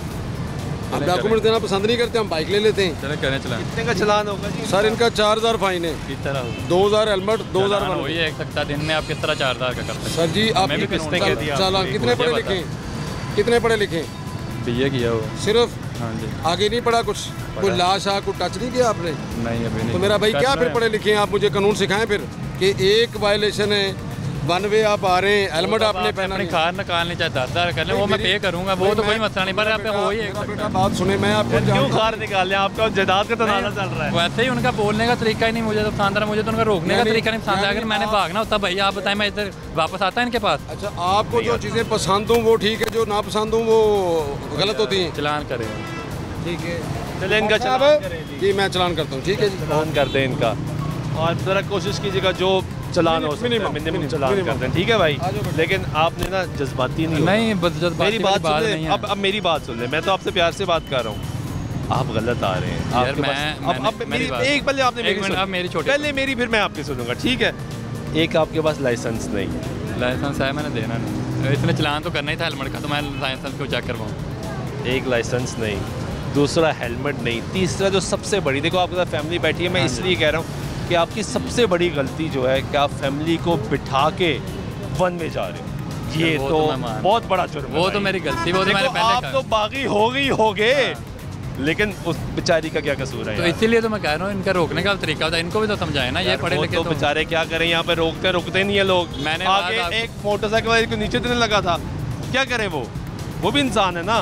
हम डॉक्यूमेंट्स देना पसंद नहीं करते, हम बाइक ले लेते हैं। चले करें चलान। कितने का चलान होगा जी? सर इनका 4000 फाइन है। किस तरह? 2000 हेलमेट, 2000 वही एक सकता दिन में आप किस तरह 4000 का करते हैं? सर जी आप चालान कितने पढ़े लिखे? कितने पढ़े लिखे? बीए किया हो सिर्फ? हाँ जी। आगे नहीं पढ़ा कुछ? कोई लाश आ कुछ टच नहीं किया आपने? नहीं अभी नहीं। तो मेरा भाई क्या फिर पढ़े लिखे हैं आप? मुझे कानून सिखाएं फिर कि एक वायलेशन है, वन वे आप आ रहे हैं, हेलमेट आपने पहना नहीं। कार निकालनी चाहे 10,000 कर ले, वो मैं पे करूंगा, वो तो कोई मसला नहीं। पर आप हो ही बेटा बात सुने, मैं आपको क्यों कार निकाल लें? आपका जायदाद का तनाज़ा चल रहा है। वैसे ही उनका बोलने का तरीका ही नहीं मुझे तो पसंद है, मुझे तो उनका रोकने का तरीका नहीं पसंद है। अगर मैंने भागना होता भाई आप बताएं, मैं इधर वापस आता है इनके पास। अच्छा आपको जो चीज़ें पसंद हूँ वो ठीक है, जो ना पसंद हूँ वो गलत होती हैं। चलान करें, ठीक है चले इनका चलान जी, मैं चलान करता हूँ। ठीक है जी, चलान कर दें इनका, और ज़रा कोशिश कीजिएगा जो चलान हो सकता है मिनिमम चलान कर दें। ठीक है भाई, लेकिन आपने ना जज्बाती नहीं, मेरी बात सुन ले। अब मेरी बात सुन ले, मैं तो आपसे प्यार से बात कर रहा हूँ, आप गलत आ रहे हैं। आपके पास अब मेरी एक पहले आपने मेरी छोटी पहले मेरी फिर मैं आपकी सुनूंगा। ठीक है, एक आपके पास लाइसेंस नहीं है। लाइसेंस है, मैंने देना नहीं, इसने चलान तो करना ही था हेलमेट का, तो मैं लाइसेंस को चेक करवाऊँ। एक लाइसेंस नहीं, दूसरा हेलमेट नहीं, तीसरा जो सबसे बड़ी, देखो आपके साथ फैमिली बैठी है, मैं इसलिए कह रहा हूँ कि आपकी सबसे बड़ी गलती जो है कि आप फैमिली को बिठा के वन में जा रहे हो। ये तो बहुत बड़ा जुर्म है। वो तो मेरी गलती, वो तो मैंने पहले आप तो बागी हो गए, लेकिन उस बेचारी का क्या कसूर है? तो इसीलिए तो मैं कह रहा हूँ इनका रोकने का तरीका होता है, इनको भी तो समझाए ना। ये पढ़े लिखे तो बेचारे क्या करें, यहाँ पे रुकते नहीं है लोग। मैंने आगे एक मोटरसाइकिल वाले को नीचे देने लगा था, क्या करें? वो भी इंसान है ना,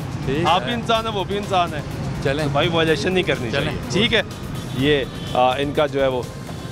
आप भी इंसान है, वो भी इंसान है। चलें तो भाई वायलेशन नहीं करनी चाहिए। ठीक है, ये इनका जो है वो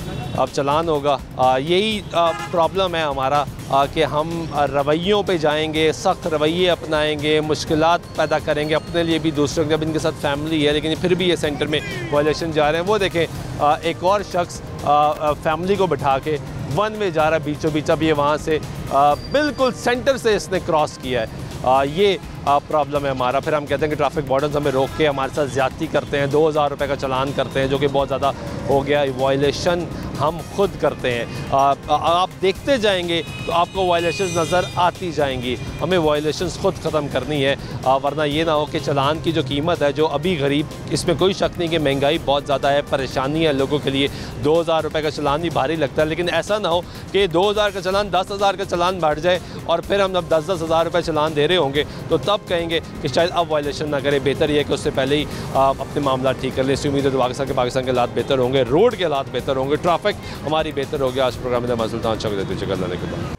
अब चलान होगा। यही प्रॉब्लम है हमारा कि हम रवैयों पे जाएंगे, सख्त रवैये अपनाएंगे, मुश्किलात पैदा करेंगे अपने लिए भी, दूसरों के। जब इनके साथ फैमिली है लेकिन फिर भी ये सेंटर में वायलेशन जा रहे हैं। वो देखें, एक और शख्स फैमिली को बिठा के वन में जा रहा है बीचों बीच। अब ये वहाँ से बिल्कुल सेंटर से इसने क्रॉस किया है। ये प्रॉब्लम है हमारा। फिर हम कहते हैं कि ट्रैफिक वार्डन्स हमें रोक के हमारे साथ ज़्यादती करते हैं, 2000 रुपये का चालान करते हैं, जो कि बहुत ज़्यादा हो गया। वायलेशन हम खुद करते हैं। आप देखते जाएंगे तो आपको वायलेशंस नज़र आती जाएंगी। हमें वायलेशंस खुद ख़त्म करनी है, वरना ये ना हो कि चालान की जो कीमत है, जो अभी गरीब, इसमें कोई शक नहीं कि महंगाई बहुत ज़्यादा है, परेशानी है लोगों के लिए। 2000 रुपये का चालान भी भारी लगता है, लेकिन ऐसा ना हो कि 2000 का चालान 10,000 का चालान बढ़ जाए और फिर हम जब 10-10 हज़ार रुपये चालान दे रहे होंगे तो तब कहेंगे कि शायद अब वायलेशन ना करें। बेहतर ये है कि उससे पहले ही अपने मामला ठीक कर ले। इसी उम्मीद है तो पाकिस्तान के हालात बेहतर होंगे, रोड के हालात बेहतर होंगे, ट्रैफिक हमारी बेहतर हो गया। आज प्रोग्राम में मैं सुल्तान शौकत